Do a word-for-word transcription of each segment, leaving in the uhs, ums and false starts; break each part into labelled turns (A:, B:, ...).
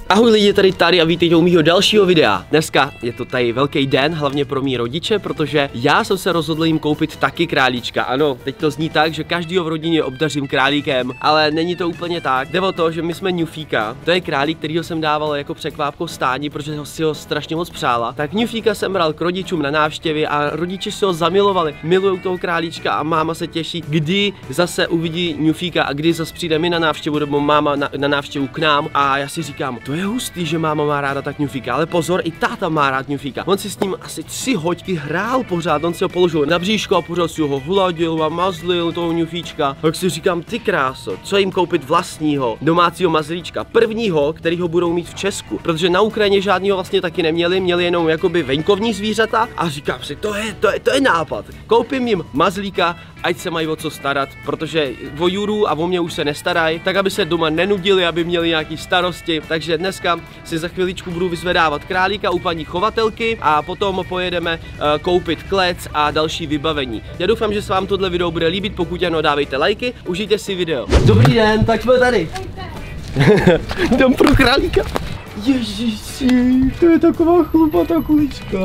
A: Ahoj lidi, tady tady a vítejte u mýho dalšího videa. Dneska je to tady velký den, hlavně pro mý rodiče, protože já jsem se rozhodl jim koupit taky králíčka. Ano, teď to zní tak, že každýho v rodině obdařím králíkem, ale není to úplně tak. Jde o to, že my jsme Newfíka, to je králík, kterýho jsem dával jako překvápko stání, protože ho si ho strašně moc přála. Tak Newfíka jsem bral k rodičům na návštěvy a rodiče se ho zamilovali. Milují toho králíčka a máma se těší, kdy zase uvidí Newfíka a kdy zase přijde mi na návštěvu nebo máma na, na návštěvu k nám. A já si říkám, to je hustý, že máma má ráda tak Newfíka, ale pozor, i táta má rád Newfíka. On si s ním asi tři hoďky hrál pořád, on si ho položil na bříško a pořád si ho hladil a mazlil toho Newfíčka. Tak si říkám, ty kráso, co jim koupit vlastního domácího mazlíčka, prvního, který ho budou mít v Česku, protože na Ukrajině žádného vlastně taky neměli, měli jenom jakoby venkovní zvířata a říkám si, to je, to je, to je nápad. Koupím jim mazlíka, ať se mají o co starat, protože o Juru a o mě už se nestarají, tak aby se doma nenudili, aby měli nějaký starosti. Takže dneska si za chviličku budu vyzvedávat králíka u paní chovatelky a potom pojedeme uh, koupit klec a další vybavení. Já doufám, že se vám tohle video bude líbit, pokud ano, dávejte lajky, užijte si video. Dobrý den, tak jsme tady. Jdem pro králíka. Ježiši, to je taková chlupatá kulička.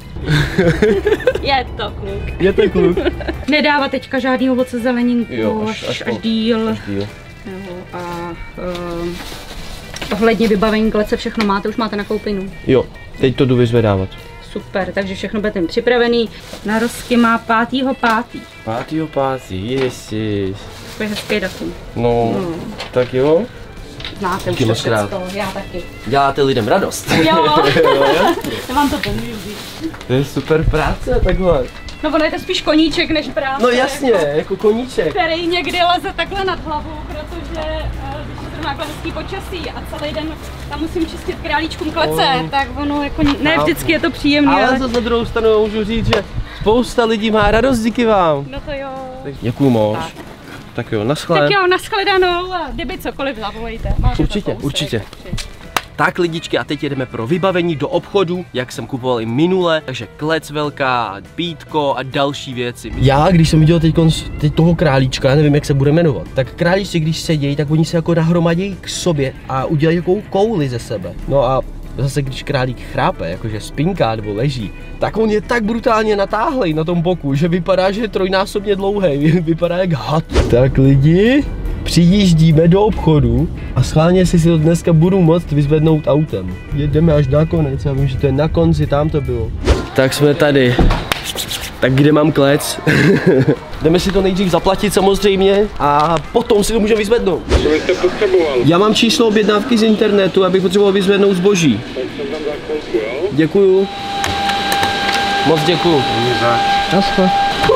B: Je to kluk.
A: Je to kluk.
B: Nedává teďka žádný ovoce zeleninku,
A: jo,
B: až,
A: až,
B: až, až díl.
A: Až díl.
B: Jo, a um, ohledně vybavení klece všechno máte, už máte nakoupenu.
A: Jo, teď to jdu vyzvedávat.
B: Super, takže všechno budete připravený. Narozky má pátýho pátý.
A: Pátýho pátý, ježiš.
B: To je hezký datum.
A: No, no, tak jo.
B: Znáte už to všecko, já taky.
A: Děláte lidem radost.
B: Jo, já vám to pomůžu.
A: To je super práce takhle.
B: No ono je to spíš koníček než práce.
A: No jasně, jako, jako koníček.
B: Který někdy leze takhle nad hlavou, protože když je zrovna hezký počasí a celý den tam musím čistit králíčkům klece, oh. tak ono jako ne vždycky je to příjemné.
A: Ale,
B: ale...
A: zase na druhou stranu můžu říct, že spousta lidí má radost díky vám.
B: No to jo.
A: Děkuju moc. Tak. Tak jo, naschle.
B: Tak jo, naschledanou a kdyby cokoliv zavolejte. Máte
A: určitě,
B: to
A: určitě. Tak lidičky, a teď jedeme pro vybavení do obchodu, jak jsem kupoval i minule, takže klec velká, pítko a další věci. Já, když jsem viděl teď, teď toho králíčka, nevím jak se bude jmenovat, tak králíčci, když sedějí, tak oni se jako nahromadí k sobě a udělají takovou kouli ze sebe. No a zase když králík chrápe, jakože spinká nebo leží, tak on je tak brutálně natáhlej na tom boku, že vypadá, že je trojnásobně dlouhý, vypadá jak had. Tak lidi, přijíždíme do obchodu a schválně si si to dneska budu moct vyzvednout autem. Jedeme až na konec, já vím, že to je na konci, tam to bylo. Tak jsme tady. Tak kde mám klec? Jdeme si to nejdřív zaplatit samozřejmě a potom si to můžeme vyzvednout.
C: Co byste potřeboval?
A: Já mám číslo objednávky z internetu, abych potřeboval vyzvednout zboží.
C: Tak jsem tam za chvilku, jo?
A: Děkuju. Moc děkuju. Naschle.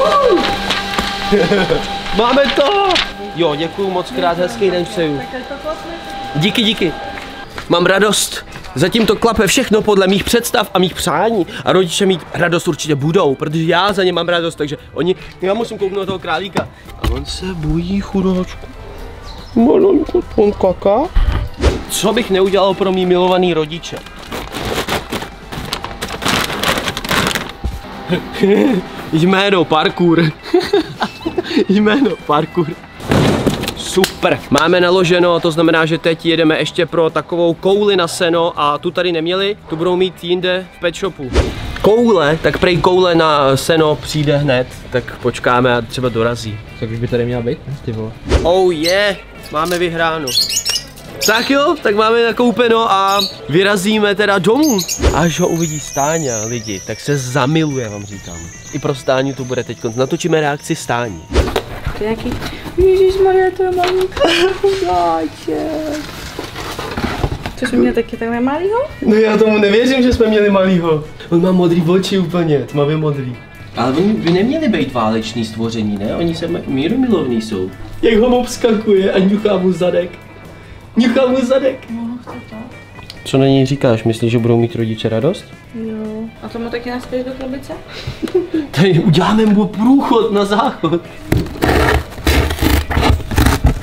A: Máme to! Jo, děkuju moc krát, hezký den přeju. Díky, díky. Mám radost. Zatím to klape všechno podle mých představ a mých přání a rodiče mít radost určitě budou, protože já za ně mám radost, takže oni, já musím kouknout toho králíka. A on se bojí, chudáčku. Malonko, on kaká. Co bych neudělal pro mý milovaný rodiče? Jméno parkour. Jméno parkour. Super, máme naloženo, to znamená, že teď jedeme ještě pro takovou kouli na seno a tu tady neměli, tu budou mít jinde v pet shopu. Koule, tak prej koule na seno přijde hned, tak počkáme a třeba dorazí.
D: Tak už by tady měla být, ty vole.
A: Oh yeah, máme vyhráno. Tak jo, tak máme nakoupeno a vyrazíme teda domů. Až ho uvidí Stáňa, lidi, tak se zamiluje, vám říkám. I pro Stáňu to bude teď, natočíme reakci Stáni.
B: To je nějaký, ježišmarja, to je malinká chudáček. To jsme měli taky takhle malýho?
A: No já tomu nevěřím, že jsme měli malýho. On má modrý oči úplně, tmavě modrý. Ale oni by neměli být váleční stvoření, ne? Oni se mírumilovní jsou. Jak ho obskakuje a ňuchá mu zadek. Ňuchá mu zadek.
B: No, chce to.
A: Co na něj říkáš? Myslíš, že budou mít rodiče radost?
B: Jo. A tomu taky naspěš do krabice?
A: Tady uděláme mu průchod na záchod.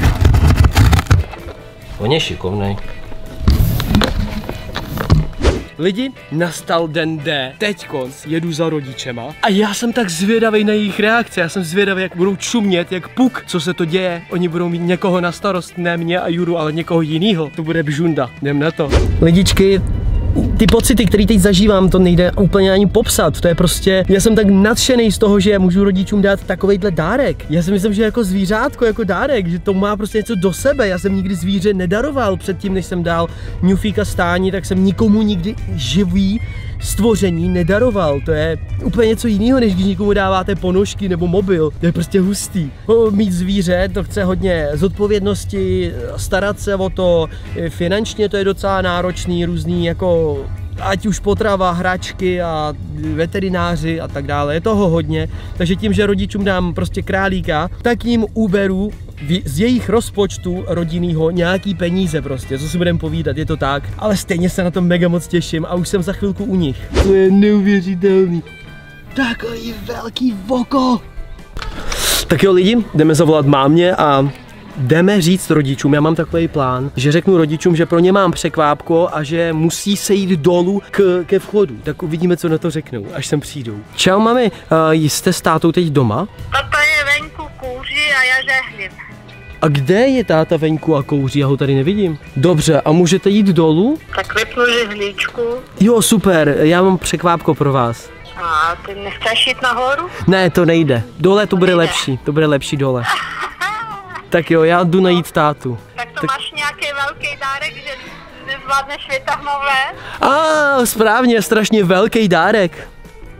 A: On je šikovnej. Lidi, nastal den D. Teď konc jedu za rodičema a já jsem tak zvědavý na jejich reakce. Já jsem zvědavý, jak budou čumět, jak puk, co se to děje. Oni budou mít někoho na starost, ne mě a Juru, ale někoho jiného. To bude bžunda. Jdem na to. Lidičky, ty pocity, které teď zažívám, to nejde úplně ani popsat. To je prostě, já jsem tak nadšený z toho, že můžu rodičům dát takovejhle dárek. Já si myslím, že jako zvířátko, jako dárek, že to má prostě něco do sebe. Já jsem nikdy zvíře nedaroval předtím, než jsem dal ňufíka stání, tak jsem nikomu nikdy živý stvoření nedaroval. To je úplně něco jiného, než když někomu dáváte ponožky nebo mobil. To je prostě hustý. Mít zvíře, to chce hodně zodpovědnosti, starat se o to, finančně to je docela náročný, různý jako ať už potrava, hračky a veterináři a tak dále, je toho hodně. Takže tím, že rodičům dám prostě králíka, tak jim uberu z jejich rozpočtu rodinného nějaký peníze prostě, co si budeme povídat, je to tak. Ale stejně se na to mega moc těším a už jsem za chvilku u nich. To je neuvěřitelný. Takový velký voko. Tak jo lidi, jdeme zavolat mámě a jdeme říct rodičům, já mám takový plán, že řeknu rodičům, že pro ně mám překvápko a že musí se jít dolů k, ke vchodu. Tak uvidíme, co na to řeknou, až sem přijdou. Čau mami, uh, jste s tátou teď doma?
E: Tata je venku kouří a já žehlím.
A: A kde je táta venku a kouří? Já ho tady nevidím. Dobře, a můžete jít dolů?
E: Tak vypnu žehličku.
A: Jo, super, já mám překvápko pro vás.
E: A ty nechceš jít nahoru?
A: Ne, to nejde. Dole to bude lepší, to bude lepší dole. Tak jo, já jdu najít tátu.
E: Tak to tak... máš nějaký velký dárek, že nezvládneš vytáhnout ven?
A: A správně, strašně velký dárek.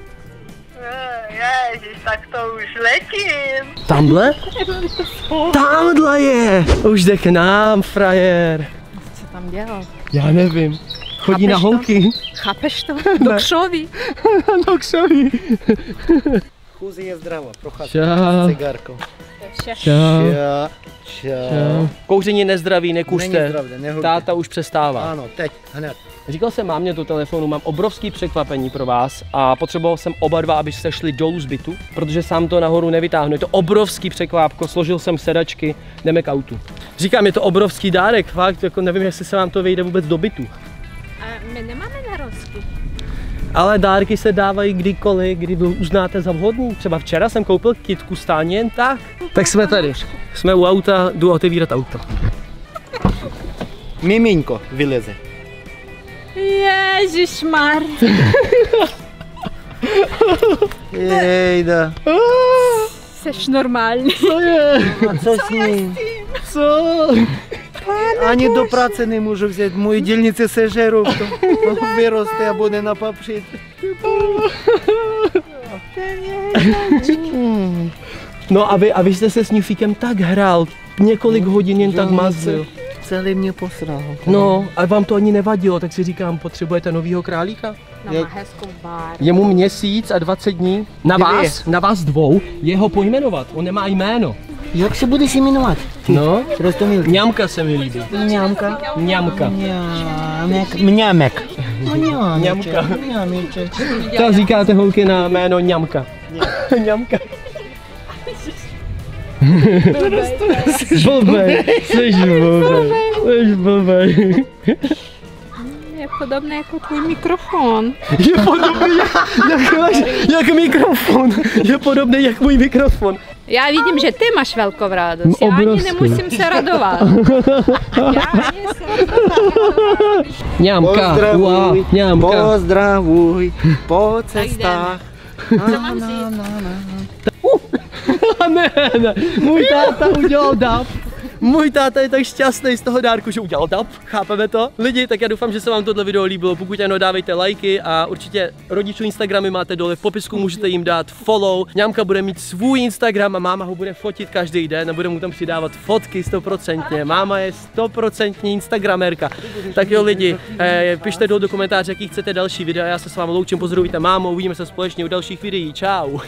E: Ježiš, tak to už letím.
A: Tamhle? Tamhle je! Už jde k nám, frajer.
B: Co tam dělal?
A: Já nevím. Chodí Chápeš na holky.
B: To? Chápeš to? Do křoví.
A: Do křoví.
F: Chůzi je zdravo, prochází
A: s
F: cigarkou.
A: Čau. Čau. Čau. Kouření nezdraví, nekuřte. Táta už přestává.
F: Ano, teď, hned.
A: Říkal jsem mámě do telefonu, mám obrovský překvapení pro vás a potřeboval jsem oba dva, abyste šli dolů z bytu, protože sám to nahoru nevytáhnu. Je to obrovský překvápko, složil jsem sedačky, jdeme k autu. Říkám, je to obrovský dárek, fakt, jako nevím, jestli se vám to vejde vůbec do bytu.
B: A my nemáme narozky.
A: Ale dárky se dávají kdykoliv, kdy uznáte za vhodný. Třeba včera jsem koupil kytku stání jen tak. Tak jsme tady. Jsme u auta, jdu otevírat auto.
F: Miminko vyleze.
B: Ježišmar.
F: Jejda.
B: Seš normální.
A: Co je?
F: A co s ním?
A: Co?
F: Ani do práce не можу взяти. Мої дільниці сежеру, виросте, а буде на папшит.
A: No a vy, a vy jste se s ňufíkem tak hrál, několik hodin jen tak mazil.
F: Celý mě posral.
A: No, a vám to ani nevadilo, tak si říkám, potřebujete novýho králíka?
B: No má hezkou barvu.
A: Je mu měsíc a dvacet dní. Na vás, na vás dvou, je ho pojmenovat, on nemá jméno.
F: Jak se budeš jmenovat?
A: No,
F: Rostomil.
A: Ňamka se mi líbí.
F: Ňamka.
A: Ňamka.
F: Mňamek. Mňamek.
A: Ňamka.
F: Mňameček.
A: To říkáte holky na jméno Ňamka. Ňamka. Blbej, jsi blbej, jsi blbej.
B: Je podobný jako tvůj mikrofon.
A: Je podobný jak, jak, jak mikrofon. Je podobný jak můj mikrofon.
B: Já vidím, že ty máš velkou radost. Já ani nemusím se radovat. Já ani se
A: Ňamka,
F: pozdravuj,
A: ňamka.
F: Pozdravuj po cestách.
B: Co mám říct?
A: Ne, ne, můj táta udělal dab. Můj táta je tak šťastný z toho dárku, že udělal dab, chápeme to? Lidi, tak já doufám, že se vám tohle video líbilo, pokud ano, dávejte lajky a určitě rodičů Instagramy máte dole v popisku, můžete jim dát follow. Ňamka bude mít svůj Instagram a máma ho bude fotit každý den a bude mu tam přidávat fotky stoprocentně. Máma je stoprocentní instagramerka. Tak jo lidi, eh, pište dolů do komentáře, jaký chcete další videa, já se s vámi loučím, pozdravujte mámu, uvidíme se společně u dalších videí, čau.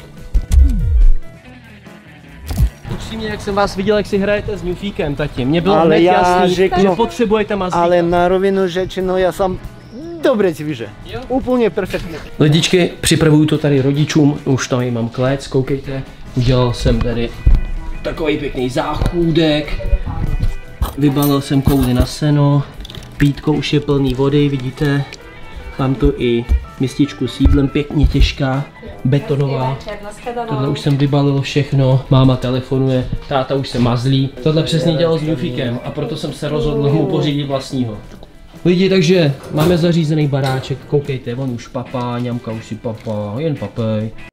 A: Upřímně, jak jsem vás viděl, jak si hrajete s ňufíkem, tati. Mně bylo hned jasný, řeknu, že potřebujete mazlíka.
F: Ale na rovinu řečeno, já jsem dobré zvíře. Úplně perfektně.
A: Lidičky, připravuju to tady rodičům, už tady mám klec, koukejte. Udělal jsem tady takový pěkný záchůdek. Vybalil jsem koudy na seno. Pítko už je plný vody, vidíte. Mám tu i mističku s jídlem, pěkně těžká, betonová. Tohle už jsem vybalil všechno, máma telefonuje, táta už se mazlí. Tohle přesně dělal s Newfiekem a proto jsem se rozhodl mu pořídit vlastního. Lidi, takže máme zařízený baráček, koukejte, on už papá, ňamka už si papá, jen papej.